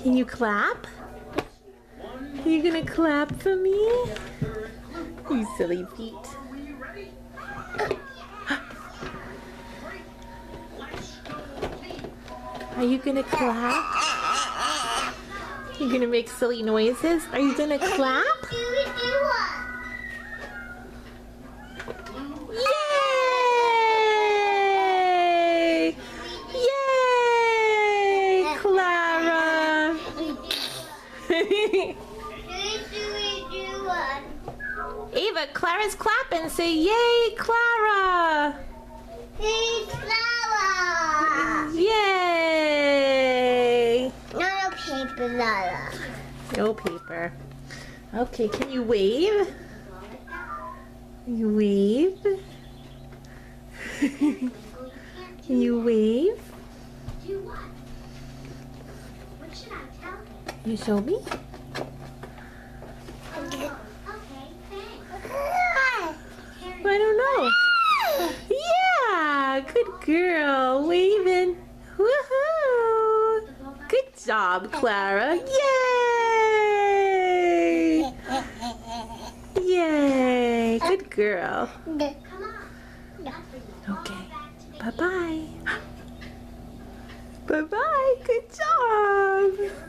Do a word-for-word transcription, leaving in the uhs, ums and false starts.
Can you clap? Are you gonna clap for me? You silly feet. Are you gonna clap? You gonna make silly noises? Are you gonna clap? Yay! Yay! Clara! Ava, Clara's clapping. Say yay, Clara! Hey, Clara! Yay! No paper, Clara. No paper. Okay, can you wave? You wave? Can you wave? Do what? What should I tell him? You show me? Okay, thanks. I don't know. Yeah, good girl. Waving. Woohoo! Good job, Clara. Yay! Yay! Good girl. Come on. Okay. Bye-bye. Bye-bye. Good job.